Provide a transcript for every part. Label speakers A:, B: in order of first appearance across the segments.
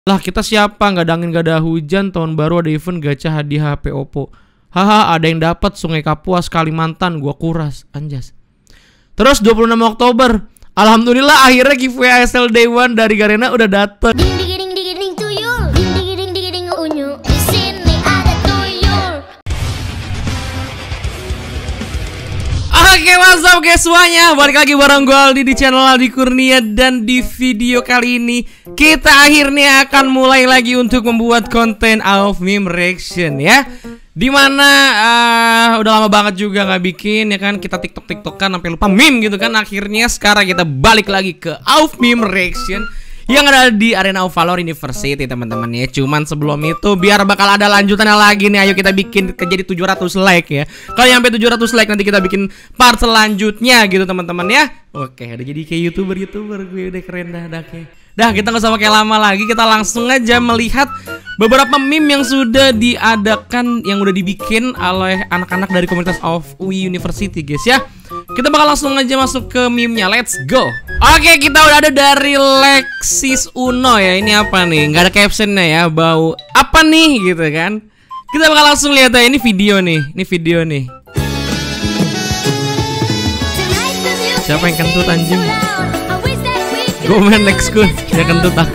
A: Lah kita siapa? Nggak ada angin, nggak ada hujan. Tahun baru ada event gacha hadiah HP Oppo. Haha, ada yang dapat Sungai Kapuas Kalimantan. Gua kuras, anjas. Terus 26 Oktober, alhamdulillah akhirnya giveaway ASL Day One dari Garena udah dateng. Oke, what's up guys semuanya, balik lagi bareng gue Aldi di channel Aldi Kurnia. Dan di video kali ini kita akhirnya akan mulai lagi untuk membuat konten of meme reaction ya. Dimana udah lama banget juga nggak bikin ya kan. Kita tiktok-tiktokan sampai lupa meme gitu kan. Akhirnya sekarang kita balik lagi ke of meme reaction yang ada di Arena of Valor University teman-teman ya. Cuman sebelum itu biar bakal ada lanjutannya lagi nih, ayo kita bikin jadi 700 like ya. Kalau sampai 700 like nanti kita bikin part selanjutnya gitu teman-teman ya. Oke, udah jadi kayak youtuber gue udah keren dah kayak. Dah kita nggak usah pakai lama lagi, kita langsung aja melihat beberapa meme yang sudah diadakan, yang udah dibikin oleh anak-anak dari komunitas of UI University guys ya. Kita bakal langsung aja masuk ke meme-nya, let's go. Oke, kita udah ada dari Lexis Uno ya. Ini apa nih? Nggak ada captionnya ya, bau apa nih gitu kan. Kita bakal langsung lihat ya, ini video nih. Ini video nih. Siapa yang kentut anjing? Gue main next gue, dia kentut aku.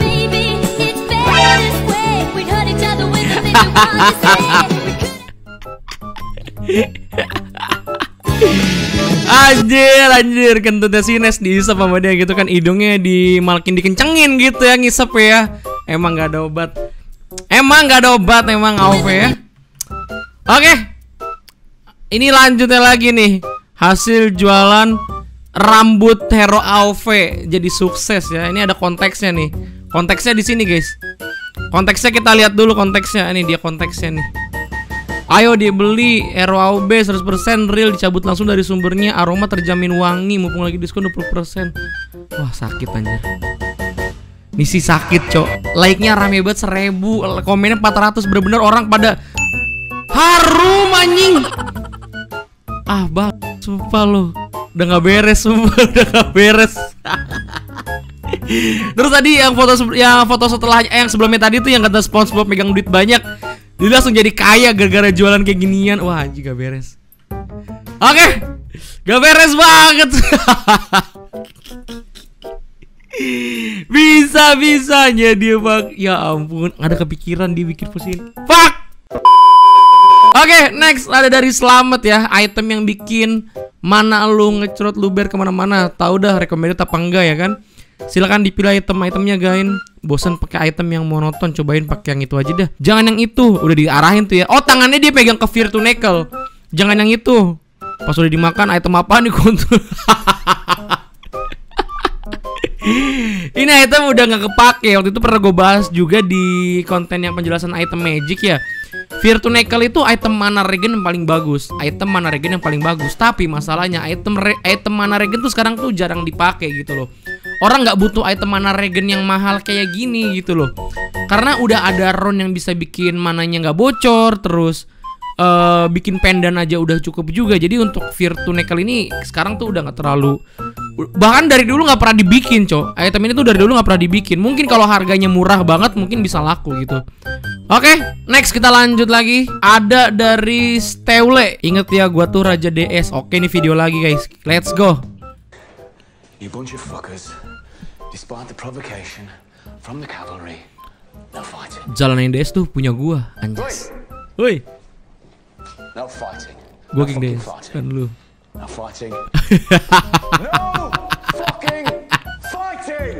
A: Anjir kentutnya si Nes diisap sama dia gitu kan, hidungnya dikencengin gitu ya, ngisep ya. Emang nggak ada obat, emang AOV ya. Oke, ini lanjutnya lagi nih, hasil jualan rambut hero AOV jadi sukses ya. Ini ada konteksnya nih, konteksnya di sini guys. Konteksnya kita lihat dulu konteksnya, ini dia konteksnya nih. Ayo dibeli hero AOV 100% real, dicabut langsung dari sumbernya, aroma terjamin wangi, mumpung lagi diskon 20%. Wah sakit anjir. Misi sakit cok. Like-nya rame banget 1000, komennya 400, bener-bener orang pada harum anjing. Ah bang, sumpah lo udah gak beres, sumpah udah gak beres. Terus tadi yang foto setelah yang sebelumnya tadi tuh yang kata SpongeBob megang duit banyak, dia langsung jadi kaya gara-gara jualan kayak ginian. Wah anjing gak beres. Oke, gak beres banget. Bisa-bisanya dia bang. Ya ampun, ada kepikiran dia bikin pusing. Fuck. Oke, next ada dari Selamat ya. Item yang bikin mana lu ngecrot luber kemana-mana. Tahu dah recommended apa enggak ya kan. Silakan dipilih item-itemnya guys. Bosan pakai item yang monoton, cobain pakai yang itu aja dah. Jangan yang itu, udah diarahin tuh ya. Oh tangannya dia pegang ke Virtunacle. Jangan yang itu. Pas udah dimakan item apa nih kontrol. Ini item udah nggak kepake. Waktu itu pernah gue bahas juga di konten yang penjelasan item magic ya. Virtunacle itu item mana regen yang paling bagus. Item mana regen yang paling bagus. Tapi masalahnya item mana regen tuh sekarang tuh jarang dipakai gitu loh. Orang nggak butuh item mana regen yang mahal kayak gini gitu loh. Karena udah ada rune yang bisa bikin mananya nggak bocor. Terus bikin pendan aja udah cukup juga. Jadi untuk Virtunacle ini sekarang tuh udah nggak terlalu, bahkan dari dulu nggak pernah dibikin cok. Item ini tuh dari dulu nggak pernah dibikin. Mungkin kalau harganya murah banget mungkin bisa laku gitu. Oke, next kita lanjut lagi. Ada dari Steule. Ingat ya, gua tuh Raja DS. Oke, ini video lagi guys. Let's go.
B: You bunch of fuckers. Despite the provocation from the cavalry, no fighting.
A: Jalanan DS tuh punya gua, anjis. Woi.
B: No fighting.
A: Gua King DS kan lu.
B: No fighting. No fucking fighting.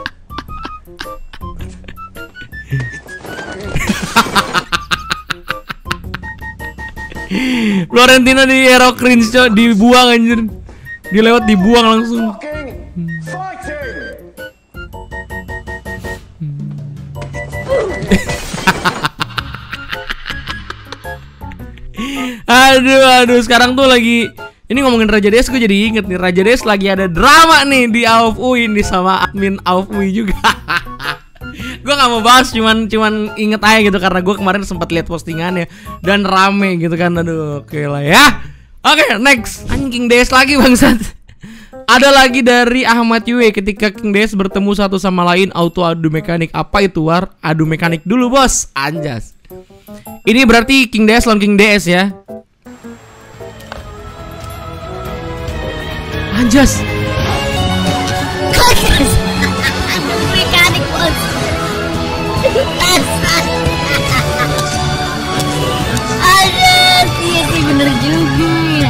A: Florentino di hero cringe cok, dibuang anjir. Dilewat dibuang langsung. Aduh, sekarang tuh lagi ini ngomongin Raja DS, gue jadi inget nih, Raja DS lagi ada drama nih di AOF UI nih sama admin AOF UI juga. Gue gak mau bahas, cuman inget aja gitu karena gue kemarin sempat lihat postingannya dan rame gitu kan. Aduh, oke lah ya. Oke, next. Anjing DS lagi bangsat. Ada lagi dari Ahmad Yue, ketika King DS bertemu satu sama lain auto adu mekanik. Apa itu War? Adu mekanik dulu bos. Anjas. Ini berarti King DS lawan King DS ya. Anjas.
C: Mekanik bos. Aduh, iya sih bener juga.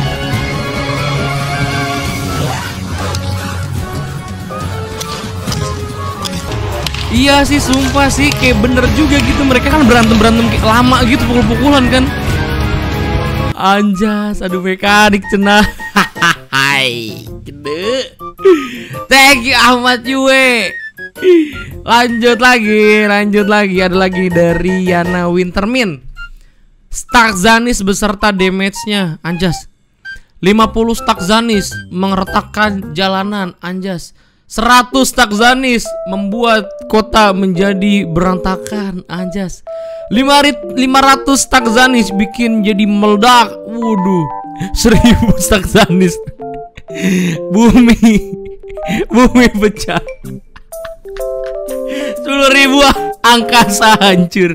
A: Iya sih, sumpah sih, kayak bener juga gitu. Mereka kan berantem kayak lama gitu, pukul-pukulan kan. Anjas, aduh mekanik cenah. Hai, gede. Thank you Ahmad Yue. Lanjut lagi. Ada lagi dari Yana Wintermin. Stack Zanis beserta damage-nya. Anjas. 50 stack Zanis mengeretakkan jalanan. Anjas. 100 stack Zanis membuat kota menjadi berantakan. Anjas. 500 stack Zanis bikin jadi meledak. Waduh. 1000 stack Zanis. Bumi pecah. 10.000 angkasa hancur.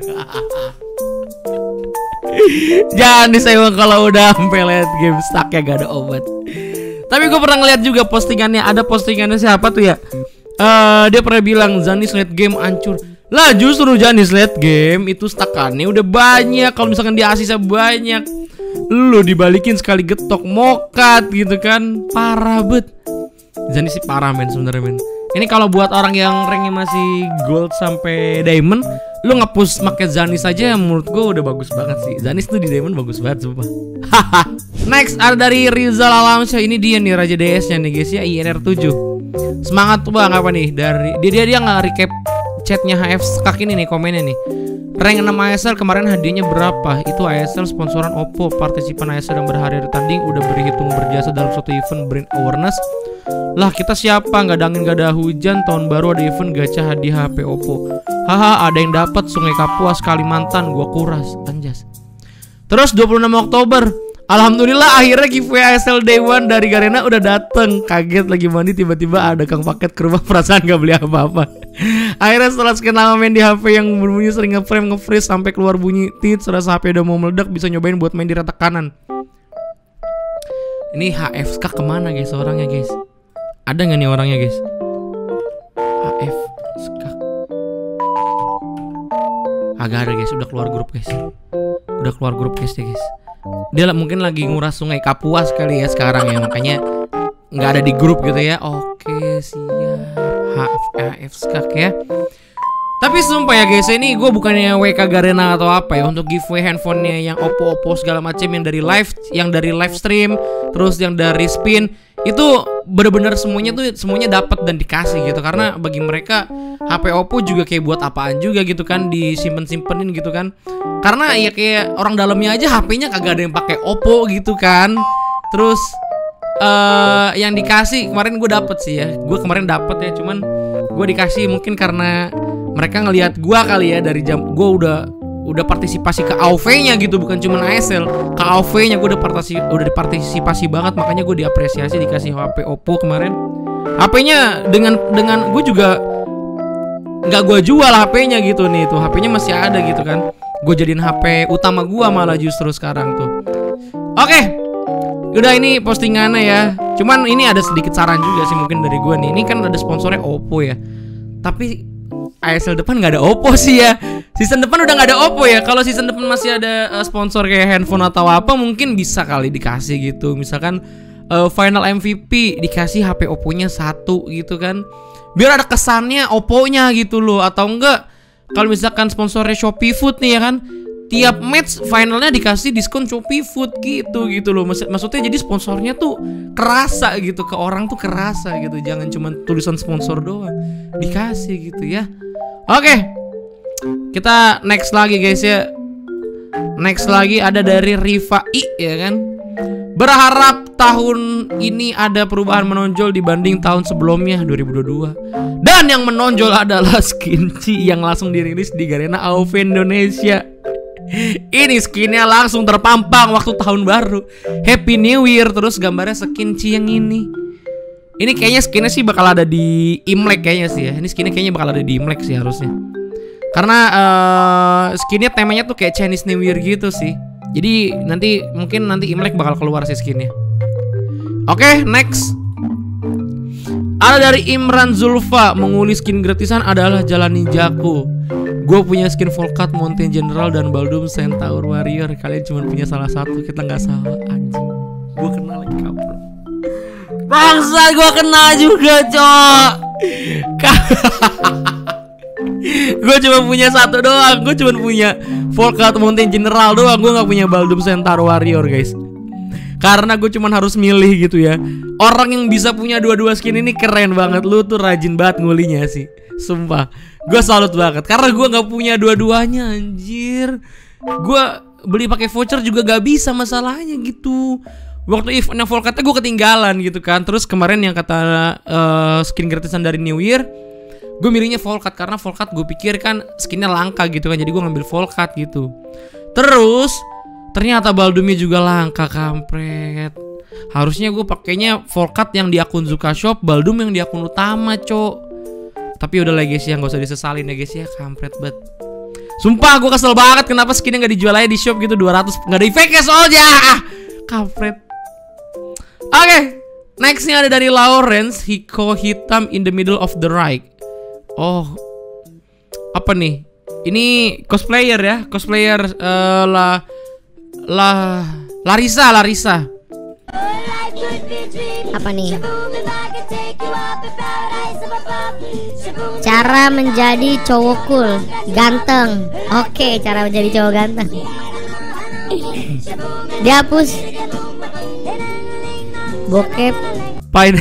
A: Jangan disayang kalau udah sampai late game stuck ya, gak ada obat. Tapi gue pernah ngeliat juga postingannya. Ada postingannya siapa tuh ya? Dia pernah bilang Zanis late game hancur. Lah justru Zanis late game itu stackannya udah banyak. Kalau misalkan dia asisnya banyak, lu dibalikin sekali getok mokat gitu kan. Parah bet. Zanis sih parah men sebenernya men. Ini kalau buat orang yang ranknya masih gold sampai diamond, lu nge-push make Zanis aja menurut gue udah bagus banget sih. Zanis tuh di diamond bagus banget sumpah. Next ada dari Rizal Alamsyah. Ini dia nih Raja DS nya nih guys ya, INR7. Semangat tuh bang, apa nih dari dia nge-recap chatnya HF Skak ini nih, komennya nih. Rank 6 ASL kemarin hadiahnya berapa? Itu ASL sponsoran Oppo. Partisipan ASL yang berhari-hari tanding udah berhitung berjasa dalam suatu event brand awareness. Lah kita siapa? Nggak ada angin, nggak ada hujan. Tahun baru ada event gacha hadiah HP Oppo. Haha, ada yang dapat Sungai Kapuas Kalimantan. Gua kuras. Anjas. Terus 26 Oktober, alhamdulillah akhirnya giveaway ASL Day One dari Garena udah dateng. Kaget lagi mandi tiba-tiba ada kang paket ke rumah, perasaan gak beli apa-apa. Akhirnya setelah sekian lama main di HP yang berbunyi sering nge-frame nge-freeze sampai keluar bunyi tit, serasa HP udah mau meledak, bisa nyobain buat main di rata kanan. Ini HF Skak kemana guys orangnya guys? Ada nggak nih orangnya guys? HF Skak agak ada guys, udah keluar grup guys. Udah keluar grup guys ya guys. Dia mungkin lagi nguras Sungai Kapuas kali ya sekarang ya, makanya nggak ada di grup gitu ya. Oke siap, HF Skak ya. Tapi sumpah ya guys, ini gue bukannya WK Garena atau apa ya, untuk giveaway handphonenya yang Oppo segala macam, yang dari live stream, terus yang dari spin, itu bener-bener semuanya dapat dan dikasih gitu. Karena bagi mereka HP Oppo juga kayak buat apaan juga gitu kan, disimpen-simpenin gitu kan. Karena ya kayak orang dalamnya aja HP-nya kagak ada yang pakai Oppo gitu kan. Terus yang dikasih kemarin gue dapet sih ya, gue kemarin dapet ya, cuman gue dikasih mungkin karena mereka ngelihat gua kali ya, dari jam gua udah partisipasi ke AOV-nya gitu, bukan cuma ASL, ke AOV-nya gua udah dipartisipasi banget, makanya gua diapresiasi dikasih HP Oppo kemarin. HP-nya dengan gua juga nggak gua jual HP-nya gitu nih, tuh HP-nya masih ada gitu kan. Gua jadiin HP utama gua malah justru sekarang tuh. Oke. Udah ini postingannya ya. Cuman ini ada sedikit saran juga sih mungkin dari gua nih. Ini kan ada sponsornya Oppo ya. Tapi ASL depan nggak ada Oppo sih ya. Season depan udah nggak ada Oppo ya. Kalau season depan masih ada sponsor kayak handphone atau apa, mungkin bisa kali dikasih gitu. Misalkan final MVP dikasih HP Oppo-nya 1 gitu kan. Biar ada kesannya Oppo-nya gitu loh. Atau enggak kalau misalkan sponsornya Shopee Food nih ya kan, tiap match finalnya dikasih diskon Shopee Food gitu loh. Maksudnya jadi sponsornya tuh kerasa gitu, ke orang tuh kerasa gitu. Jangan cuma tulisan sponsor doang, dikasih gitu ya. Oke, kita next lagi guys ya. Next lagi ada dari Rifai ya kan. Berharap tahun ini ada perubahan menonjol dibanding tahun sebelumnya 2022. Dan yang menonjol adalah skin Ci yang langsung dirilis di Garena AOV Indonesia. Ini skinnya langsung terpampang waktu tahun baru. Happy New Year. Terus gambarnya skin Ci yang ini. Ini kayaknya skinnya sih bakal ada di Imlek kayaknya sih ya. Ini skinnya kayaknya bakal ada di Imlek sih harusnya. Karena skinnya temanya tuh kayak Chinese New Year gitu sih. Jadi mungkin nanti Imlek bakal keluar sih skinnya. Oke, next. Ada dari Imran Zulfa, menguli skin gratisan adalah Jalan Ninjaku. Gue punya skin Volcat, Mountain General, dan Baldum Centaur Warrior. Kalian cuma punya salah satu, kita nggak salah anjing. Gue kenal lagi kapro. Bangsa, gue kenal juga cok. Gue cuma punya satu doang. Gue cuma punya Volcat, Mountain General doang. Gue nggak punya Baldum Centaur Warrior guys. Karena gue cuman harus milih gitu ya. Orang yang bisa punya dua-dua skin ini keren banget. Lu tuh rajin banget ngulinya sih. Sumpah, gue salut banget. Karena gue gak punya dua-duanya anjir. Gue beli pakai voucher juga gak bisa masalahnya gitu. Waktu eventnya Volcatnya gue ketinggalan gitu kan. Terus kemarin yang kata skin gratisan dari New Year, gue milihnya Volcat. Karena Volcat gue pikir kan skinnya langka gitu kan. Jadi gue ngambil Volcat gitu. Terus ternyata Baldumnya juga langka kampret. Harusnya gue pakainya Volcat yang di akun Zuka Shop, Baldum yang di akun utama, cok. Tapi udah lah guys ya, nggak usah disesalin ya guys ya, kampret banget. Sumpah gue kesel banget kenapa skinnya nggak dijual aja di shop gitu 200, nggak ada efeknya soalnya. Kampret. Oke, nextnya ada dari Lawrence, Hiko hitam in the middle of the right. Oh, apa nih? Ini cosplayer ya, cosplayer Larissa.
C: Apa nih? Cara menjadi cowok cool, ganteng. Oke, cara menjadi cowok ganteng. Dihapus. Bokep.
A: Pain.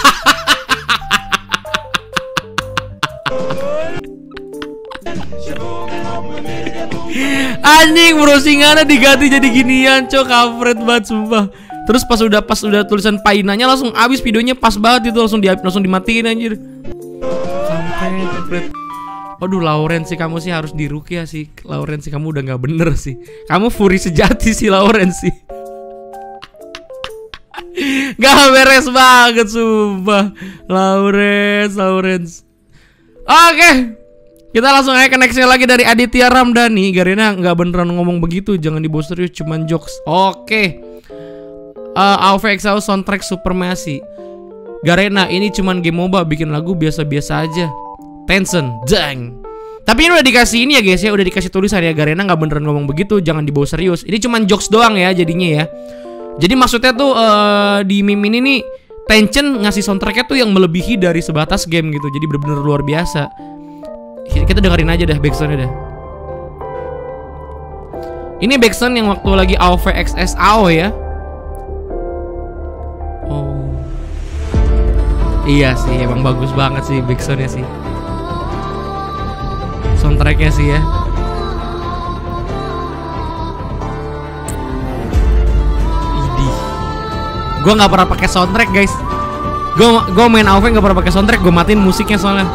A: Anjing, browsingannya diganti jadi ginian, cok, kampret banget sumpah. Terus pas udah tulisan painanya langsung habis videonya, pas banget itu langsung dimatiin anjir. Kampret. Aduh, Lawrence sih, kamu sih harus diruqyah sih. Lawrence sih, kamu udah nggak bener sih. Kamu furi sejati sih Lawrence sih. Gak beres banget sumpah. Lawrence. Oke. Kita langsung aja ke nextnya lagi dari Aditya Ramdhani. Garena nggak beneran ngomong begitu, jangan dibawa serius, cuman jokes. Oke. AOV Exao soundtrack Supremacy. Garena, ini cuman game MOBA, bikin lagu biasa-biasa aja. Tencent, dang. Tapi ini udah dikasih ini ya guys ya, udah dikasih tulisan ya. Garena nggak beneran ngomong begitu, jangan dibawa serius. Ini cuman jokes doang ya jadinya ya. Jadi maksudnya tuh di meme ini nih, Tencent ngasih soundtracknya tuh yang melebihi dari sebatas game gitu. Jadi bener-bener luar biasa. Kita dengerin aja dah backsoundnya dah. Ini backsound yang waktu lagi AOV XS AO ya. Oh, iya sih, emang bagus banget sih backsoundnya sih. Soundtracknya sih ya. Idih. Gue nggak pernah pakai soundtrack guys. Gue main AOV nggak pernah pakai soundtrack. Gue matiin musiknya soalnya.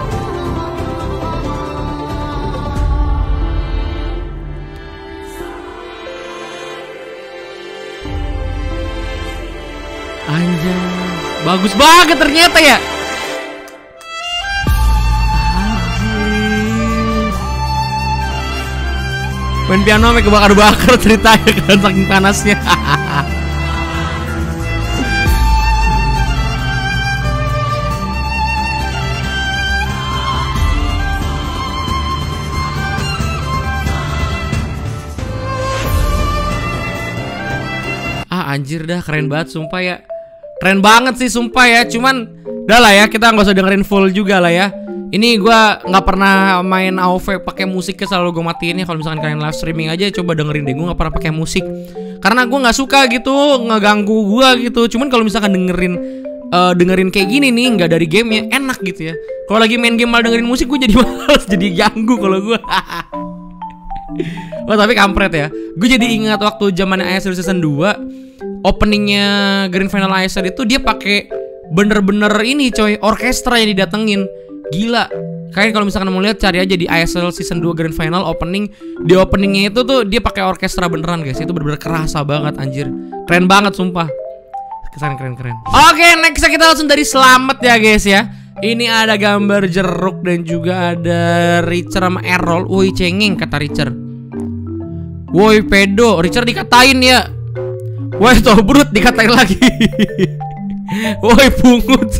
A: Anjay, bagus banget ternyata ya. Anjir. Main piano sampai kebakar-bakar ceritanya kan saking panasnya. Anjir dah, keren banget sumpah ya. Keren banget sih sumpah ya. Cuman udah lah ya, kita nggak usah dengerin full juga lah ya. Ini gue nggak pernah main AOV pakai musiknya, selalu gue matiin ya. Kalau misalkan kalian live streaming aja coba dengerin deh. Gue nggak pernah pakai musik karena gue nggak suka gitu, ngeganggu gue gitu. Cuman kalau misalkan dengerin kayak gini nih, nggak dari gamenya, enak gitu ya. Kalau lagi main game malah dengerin musik, gue jadi males, jadi ganggu kalau gue. Wah tapi kampret ya. Gue jadi ingat waktu zaman ASL season 2, openingnya Grand Final ASL itu dia pakai bener-bener ini coy, orkestra yang didatengin. Gila. Kalian kalau misalkan mau lihat, cari aja di ASL season 2 Grand Final opening. Di openingnya itu tuh dia pakai orkestra beneran guys. Itu bener-bener kerasa banget anjir. Keren banget sumpah. Keren. Oke, next kita langsung dari selamat ya guys ya. Ini ada gambar jeruk dan juga ada Richard sama Errol. Woi cengeng kata Richard. Woi pedo, Richard dikatain ya. Woi tobrut dikatain lagi. Woi pungut.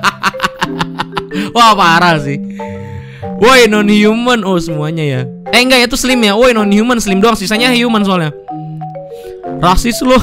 A: Wah parah sih. Woi non human, oh semuanya ya. Enggak ya itu slim ya. Woi non human slim doang, sisanya human soalnya. Rasis lo.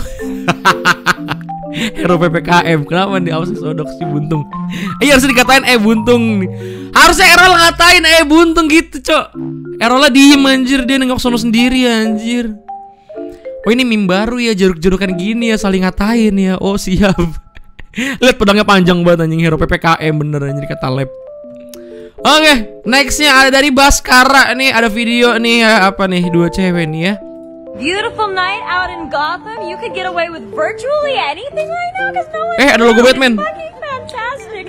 A: Hero PPKM, kenapa nih awas sodok si buntung? Iya harus dikatain buntung nih. Harusnya Errol ngatain buntung gitu cok. Errolnya diem anjir, dia nengok sono sendiri anjir. Oh ini meme baru ya, jeruk-jerukan gini ya saling ngatain ya. Oh siap. Lihat pedangnya panjang banget anjing, hero PPKM bener anjir kata lab. Oke, nextnya ada dari Baskara nih, ada video nih ya, apa nih dua cewek nih ya.
D: Beautiful night out in Gotham. You could get away with virtually anything right now because no one.
A: Ada logo Batman.
D: Fucking fantastic.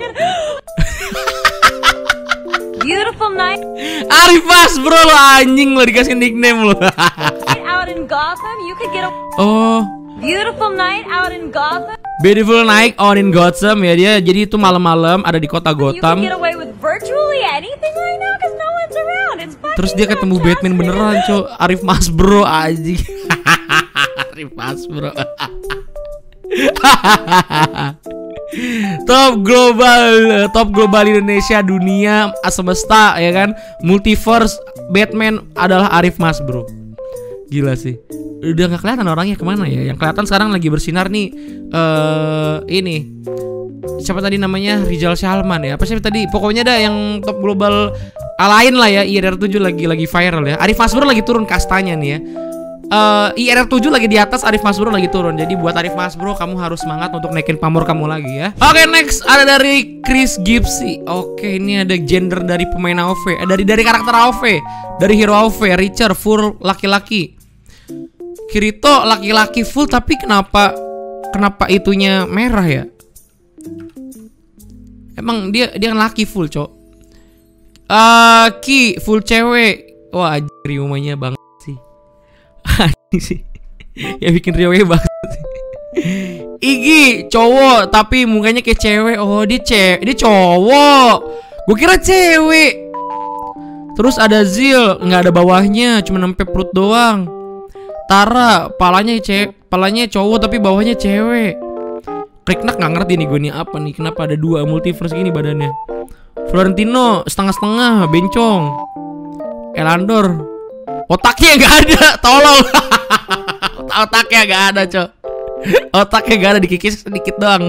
D: Beautiful night
A: Arif Mas bro lo anjing lo dikasih nickname lo.
D: out in Gotham. You could get a
A: Oh.
D: beautiful night out in Gotham.
A: Beautiful night out in Gotham ya dia. Jadi itu malam-malam ada di kota
D: You could
A: Gotham.
D: get away with virtually anything right now because no one's around. It's fucking
A: Terus dia ketemu Batman beneran cok. Arif Mas bro anjing. Arif Mas bro. Top global Indonesia, dunia semesta ya kan, multiverse Batman adalah Arif Mas bro. Gila sih. Udah nggak kelihatan orangnya kemana ya. Yang kelihatan sekarang lagi bersinar nih. Ini siapa tadi namanya, Rizal Salman ya. Apa sih tadi? Pokoknya ada yang top global lain lah ya. IRR7 lagi viral ya. Arif Mas bro lagi turun kastanya nih ya. IRR7 lagi di atas, Arif Mas bro lagi turun. Jadi buat Arif Mas bro, kamu harus semangat untuk naikin pamor kamu lagi ya. Oke, next ada dari Chris Gipsy. Oke, ini ada gender dari pemain AoV, dari karakter AoV, dari hero AoV. Richard full laki-laki, Kirito laki-laki full, tapi kenapa itunya merah ya? Emang dia laki full cok. Ki full cewek. Wah anjir Ryumanya banget sih. Anjing sih. Ya bikin Ryonya banget sih. Iggy cowok tapi mukanya kayak cewek. Oh dia cowok. Gue kira cewek. Terus ada Zil, nggak ada bawahnya, cuma sampai perut doang. Tara palanya cowok tapi bawahnya cewek. Kriknak nggak ngerti nih gue nih apa nih, kenapa ada dua multiverse gini badannya. Florentino setengah-setengah bencong. Elandor otaknya nggak ada, tolong. Otaknya nggak ada cok. Otaknya nggak ada, dikikis sedikit doang.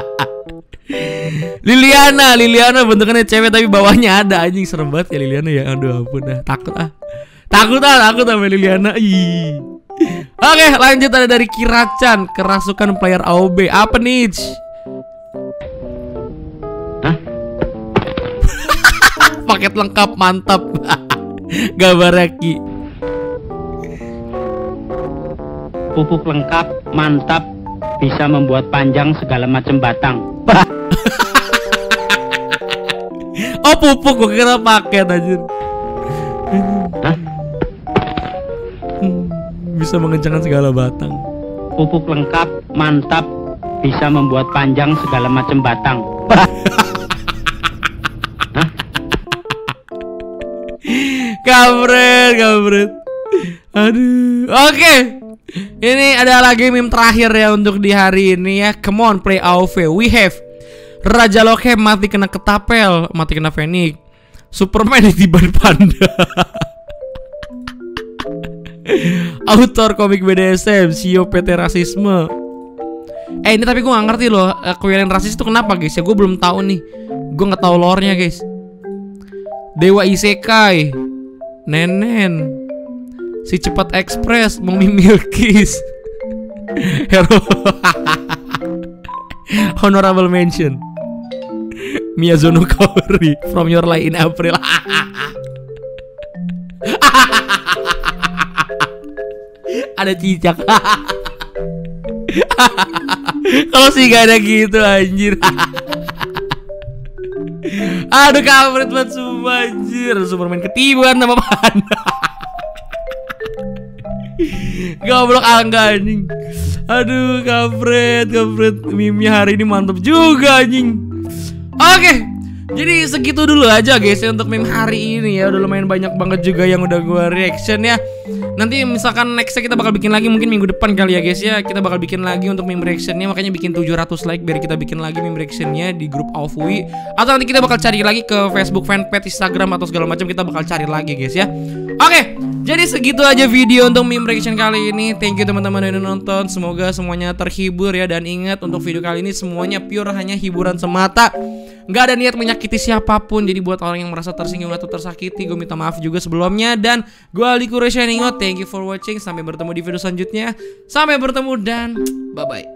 A: Liliana bentukannya cewek tapi bawahnya ada, anjing serem banget ya Liliana ya. Aduh ampun dah, takut sama Liliana. Ih. Oke, lanjut ada dari Kiracan, kerasukan player AoB. Apa nih? Hah? Paket lengkap mantap. Gambarnya Ki.
E: Pupuk lengkap mantap, bisa membuat panjang segala macam batang.
A: Oh pupuk, gue kira paket anjir.
E: Hah?
A: Bisa mengencangkan segala batang.
E: Pupuk lengkap mantap, bisa membuat panjang segala macam batang. Hah?
A: Kampret. Aduh. Oke. Ini adalah game terakhir ya untuk di hari ini ya. Come on play AoV. We have Raja Lokem mati kena ketapel, mati kena Fenix. Superman ditiban panda. Autor komik BDSM, CEO PT rasisme. Ini tapi gue gak ngerti loh, kewilan rasis itu kenapa guys ya. Gue belum tahu nih. Gue gak tahu lore-nya guys. Dewa Isekai, Nenen, si cepat ekspres, memimil kiss. Hero. Honorable mention, Miyazono Kaori from your life in April. Ada cicak. Kalau sih gak ada gitu anjir. Aduh kampret banget sumpah anjir. Superman ketiban sama panda. Goblok angga anjing. Aduh, kampret meme hari ini mantap juga anjing. Oke, jadi segitu dulu aja guys ya untuk meme hari ini ya. Udah lumayan banyak banget juga yang udah gue reaction ya. Nanti misalkan nextnya kita bakal bikin lagi mungkin minggu depan kali ya guys ya. Kita bakal bikin lagi untuk meme reactionnya. Makanya bikin 700 like biar kita bikin lagi meme reactionnya di grup AUFWI. Atau nanti kita bakal cari lagi ke Facebook fanpage, Instagram atau segala macam. Kita bakal cari lagi guys ya. Oke, jadi segitu aja video untuk meme reaction kali ini. Thank you teman-teman yang udah nonton. Semoga semuanya terhibur ya. Dan ingat untuk video kali ini semuanya pure hanya hiburan semata. Nggak ada niat menyakiti siapapun. Jadi buat orang yang merasa tersinggung atau tersakiti, gue minta maaf juga sebelumnya. Dan gue Aldi Quraisy signing out. Thank you for watching. Sampai bertemu di video selanjutnya. Sampai bertemu dan bye-bye.